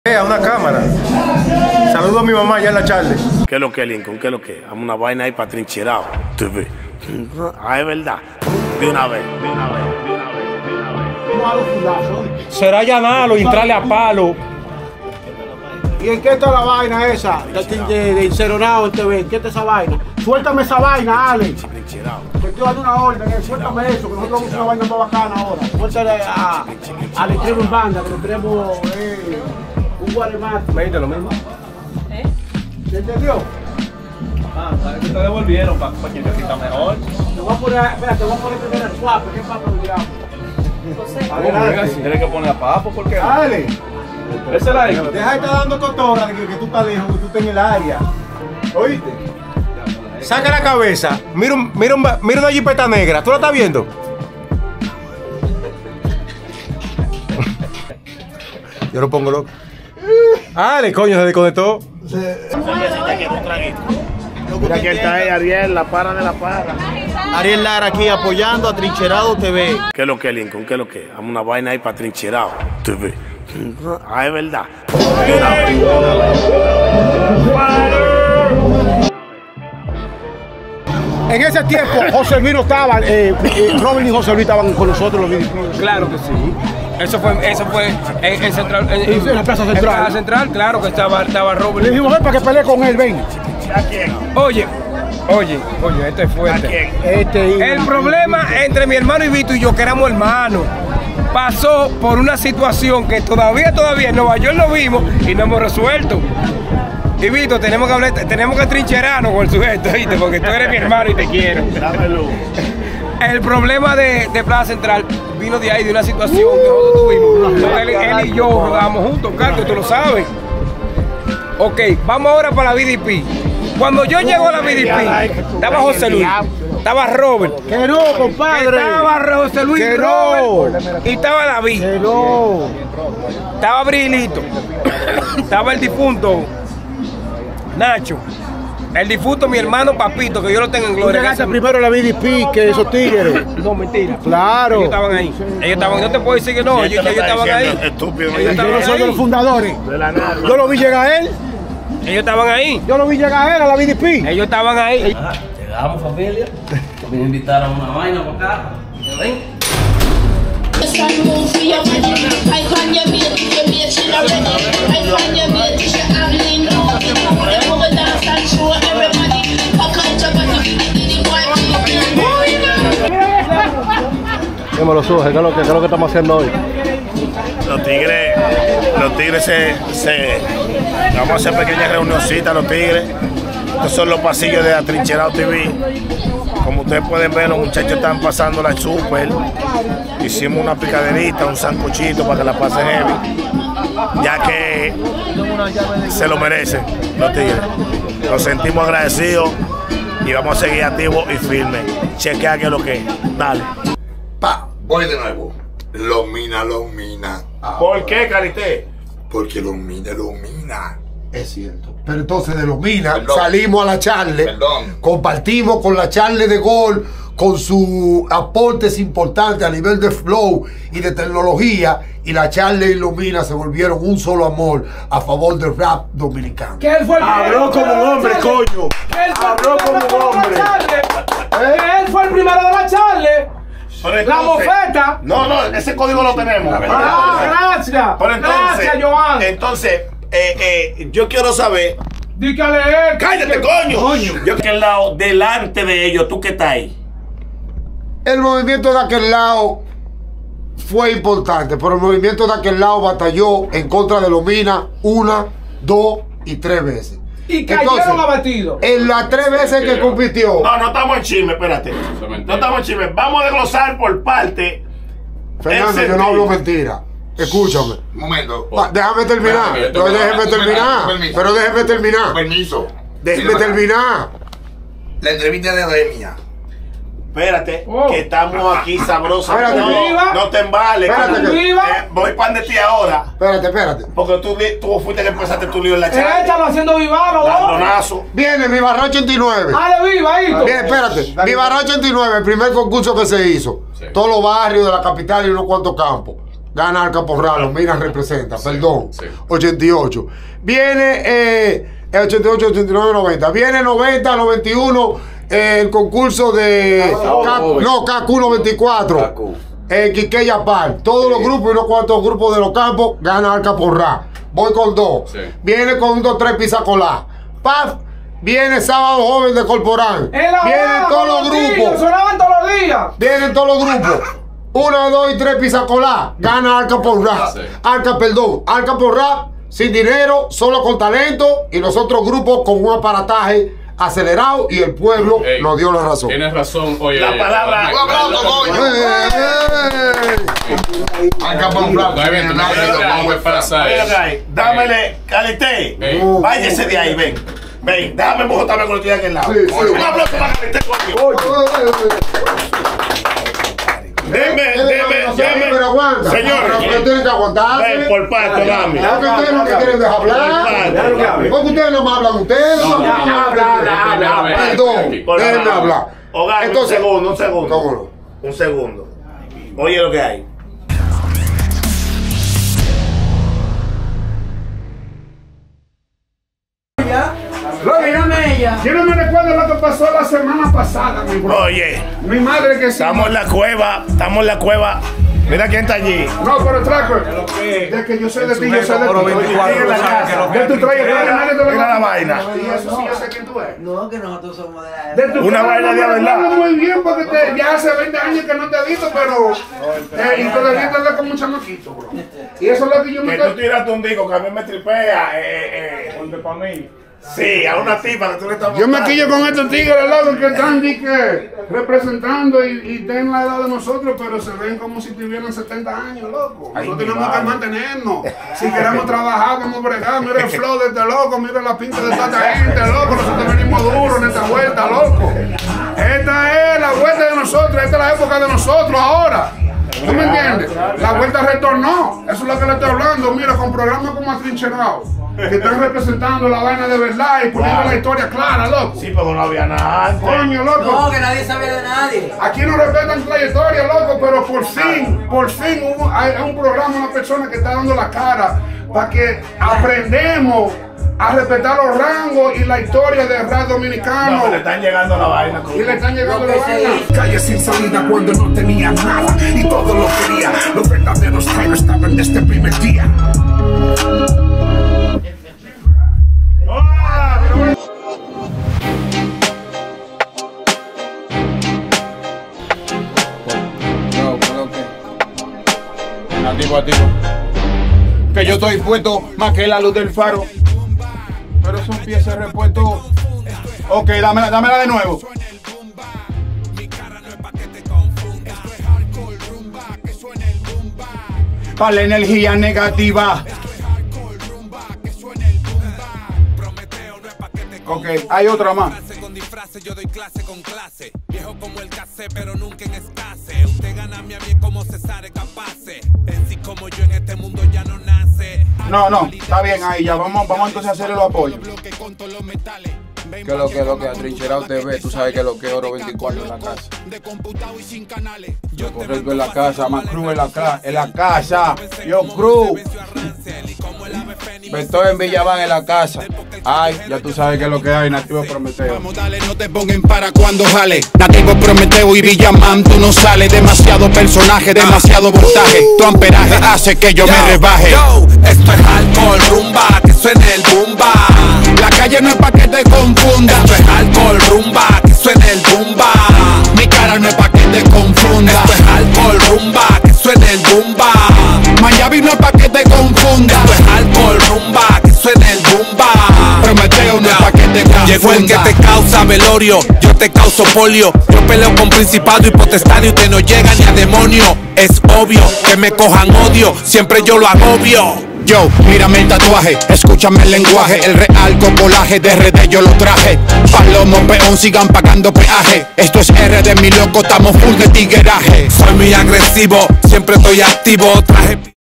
A una cámara. Saludo a mi mamá allá en la Charle. ¿Qué es lo que, Lincoln? ¿Qué es lo que? Vamos una vaina ahí para trincherado. Ah, es verdad. De una vez. Será llanarlo y entrarle a palo. ¿Y en qué está la vaina esa? De Enceronado en TV. ¿En qué está esa vaina? Suéltame esa vaina, Ale. Te estoy dando una orden, suéltame eso, que nosotros vamos a hacer una vaina más bacana ahora. Suéltale al extremo en banda, que le tenemos un guaremate. ¿Me dice lo mismo? ¿Se entendió? Parece que te devolvieron para quien te sienta mejor. Te voy a poner, espera, te voy a poner primero el swap, ¿qué pasa con el diablo? Si tienes que poner a Papo, ¿por qué? Dale. Ese era el. Deja de estar dando totora de que tú estás lejos, que tú estás en el área. ¿Oíste? Saca la cabeza. Mira una jipeta negra. ¿Tú la estás viendo? Yo lo pongo loco. Dale, coño, se desconectó. Mira que está ahí, Ariel, la para de la para. Ariel Lara aquí apoyando a Trincherado TV. ¿Qué es lo que, Lincoln? ¿Qué es lo que? Vamos una vaina ahí para trincherado. Ah, es verdad. De una vez. En ese tiempo, José Luis no estaba, Robin y José Luis estaban con nosotros los videos. Claro que sí. Eso fue en Central. En la Plaza Central. En Plaza Central, claro que estaba Robert. Le dijimos, ven para que pelee con él, ven. ¿A quién? Oye, esto es fuerte. ¿A quién? El problema entre mi hermano y Vito y yo, que éramos hermanos, pasó por una situación que todavía en Nueva York lo vimos y no hemos resuelto. Y Vito, tenemos que trincherarnos con el sujeto, ¿viste? Porque tú eres mi hermano y te quiero. Dámelo. El problema de Plaza Central vino de ahí, de una situación que nosotros tuvimos. Él y yo rodamos juntos, Carlos, tú lo sabes. Ok, vamos ahora para la BDP. Cuando yo llego a la BDP, estaba José Luis, estaba Robert. Que no, compadre. Estaba José Luis, que Robert, no. y estaba David. Que no. Estaba Brilito. Estaba el difunto Nacho. El difunto mi hermano Papito, que yo lo tengo en Tú gloria. llegaste primero a la BDP que esos tigres. No, mentira. Claro. Ellos estaban ahí. Ellos estaban, no te puedo decir que no, ellos estaban ahí. Estúpido. Ellos Yo estaban no soy de ahí. los fundadores. De la nada. Yo lo vi llegar a él. Ellos estaban ahí. Yo lo vi llegar a él a la BDP. Ellos estaban ahí. Llegamos, familia. Me invitaron a una vaina para acá. ¿Ven? Deme los ojos, ¿qué es lo que estamos haciendo hoy? Los tigres vamos a hacer pequeñas reunioncitas, los tigres. Estos son los pasillos de Atrincherado TV. Como ustedes pueden ver, los muchachos están pasando la super. Hicimos una picaderita, un sancochito para que la pasen heavy, ya que se lo merecen los tigres. Nos sentimos agradecidos y vamos a seguir activos y firmes. Chequea que es lo que es. Dale. Voy de nuevo. Los mina. ¿Por qué, Carité? Porque los mina. Es cierto. Pero entonces de los minas Perdón. salimos a la Charle, Perdón. compartimos con la Charle de Gol, con sus aportes importantes a nivel de flow y de tecnología, y la Charle y los minas se volvieron un solo amor a favor del rap dominicano. Que él fue el Habló como un hombre, coño. Habló como un hombre. Él fue el primero de la Charle. Pero La entonces- mofeta. No, ese código lo tenemos. Gracias. Pero entonces, Gracias, Joan. entonces yo quiero saber. Dígale él. ¡Cállate, coño! Yo que el lado delante de ellos, ¿tú qué estás ahí? El movimiento de aquel lado fue importante, pero el movimiento de aquel lado batalló en contra de los minas 1, 2 y 3 veces. Y cayeron abatidos. En las 3 veces que compitió, No estamos en chisme, espérate. No estamos en chisme. Vamos a desglosar por parte. Fernando, yo no hablo mentira. Escúchame. Un momento. Déjame terminar. Espérate, Pero déjeme terminar. permiso. Pero déjeme terminar. Permiso. Déjeme terminar. La entrevista de Remia. Espérate, Oh. que estamos aquí sabrosos. Espérate, No te embales. Espérate, que- voy pan de ti ahora. Espérate. Porque tú fuiste que empezaste tu lío en la charla. Échalo haciendo vivado, Dandonazo. Viene mi barra 89. Dale viva, Hito. Bien, espérate. Mi barra 89, el primer concurso que se hizo. Todos los barrios de la capital y unos cuantos campos. gana Arca Porra, los Minas representa, perdón. 88. Viene 88, 89, 90. Viene 90, 91, el concurso de KQ 94. Quiqueya Par. Todos los grupos y unos cuantos grupos de los campos gana Arca Porra. Voy con 2. Viene con 1, 2, 3 Pizacolá. Paf. Viene Sábado Joven de Corporán. Vienen todos los grupos. Sonaban todos los días. Vienen todos los grupos. 1, 2 y 3 Pizacolá. Gana Arca Porra. Arca Porra sin dinero, solo con talento. Y los otros grupos con un aparataje acelerado. Y el pueblo nos dio la razón. Tienes razón. Oye, la palabra. Arca Porra. Dámele, Calité. Váyase de ahí, ven. Ven, déjame mojotarme con el tío aquí al lado. Sí. Un aplauso para Calité conmigo. Deme. Pero aguanta. Señor. Pero tienen que aguantarse. Ven, por parte, dame. Porque ustedes no quieren dejar hablar. Porque ustedes no me hablan ustedes. Habla. Perdón, déjenme hablar. Hogar, Entonces, un segundo. Un segundo. Oye lo que hay. Yo no me recuerdo lo que pasó la semana pasada, mi bro. Oye, Mi madre que sí. estamos en la cueva. Mira quién está allí. No, pero Traco, de que yo sé de ti, yo sé de ti. De tu trayectoria, nadie te lo Mira la vaina. Y eso sí, yo sé quién tú eres. No, que nosotros somos de la De tu Una cara vaina no de me verdad. recuerdo muy bien porque ya hace 20 años que no te he visto, pero y todavía te ves como un chamaquito, bro. Y eso es lo que yo me Que tú tiraste un disco que a mí me tripea. Para mí. Sí, a una tipa que tú le estás Yo me mostrando. quillo con estos tigres al lado que están representando y tienen la edad de nosotros, pero se ven como si tuvieran 70 años, loco. Nosotros tenemos que mantenernos. Si queremos trabajar, vamos a bregar. Mira el flow de este loco, mira la pinta de toda esta gente, loco. Nosotros venimos duros en esta vuelta, loco. Esta es la vuelta de nosotros, esta es la época de nosotros ahora. ¿Tú me entiendes? La vuelta retornó. Eso es lo que le estoy hablando. Mira, con programas como Atrincherado, que están representando la vaina de verdad y poniendo la historia clara, loco. Sí, pero no había nada antes. Coño, loco. No, que nadie sabía de nadie. Aquí no respetan trayectoria, loco, pero por fin hay un programa, una persona que está dando la cara para que aprendemos a respetar los rangos y la historia del rap dominicano. No, le están llegando la vaina. Y le están llegando la vaina. Calles sin salida cuando no tenía nada y todo lo quería. Los verdaderos Tyler estaban desde el primer día. Activo. Que yo estoy puesto más que la luz del faro. Pero son piezas de repuesto. Ok, dámela de nuevo. Para la energía negativa. Ok, hay otra más. Yo doy clase con clase, viejo como el café, pero nunca en escasez. Usted gana a mí como César es capaz. En sí como yo en este mundo ya no nace. No, está bien ahí, ya vamos entonces a hacerle los apoyos. Que lo que Atrincherado TV, tú sabes que lo que Oro 24 en la casa. Yo correcto en la casa, más Cruz en la casa. Yo Cruz. Estoy en Villaván en la casa. Ay, ya tú sabes que lo que hay, Nativo Prometeo. Vamos, dale, no te pongan para cuando jale. Nativo Prometeo y Villamán, tú no sales. Demasiado personaje, demasiado voltaje. Tu amperaje hace que yo me rebaje. Yo, esto es alcohol, rumba, que suene el bumba. La calle no es pa' que te confunda. Esto es alcohol, rumba, que suene el bumba. Mi cara no es pa' que te confunda. Esto es alcohol, rumba, que suene el bumba. Mayavi no es pa' que te confunda. Esto es alcohol, rumba, que suene el bumba. Prometeo no es pa' que te confunda. Llegó el que te causa velorio, yo te causo polio. Yo peleo con principado y potestad y usted no llega ni a demonio. Es obvio que me cojan odio, siempre yo lo agobio. Yo, mírame el tatuaje, escúchame el lenguaje. El real copolaje de RD yo lo traje. Palomo, peón, sigan pagando peaje. Esto es RD, mi loco, estamos full de tigueraje. Soy muy agresivo, siempre estoy activo. Traje